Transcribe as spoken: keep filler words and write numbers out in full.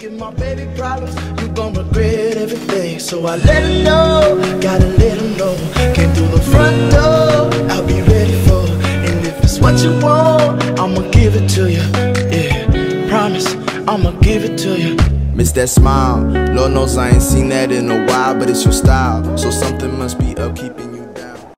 give my baby problems, you gon' regret everything. So I let her know, gotta let her know. Came through the front door, I'll be ready for her. And if it's what you want, I'ma give it to you. Yeah, promise, I'ma give it to you. Miss that smile, Lord knows I ain't seen that in a while, but it's your style, so something must be up keeping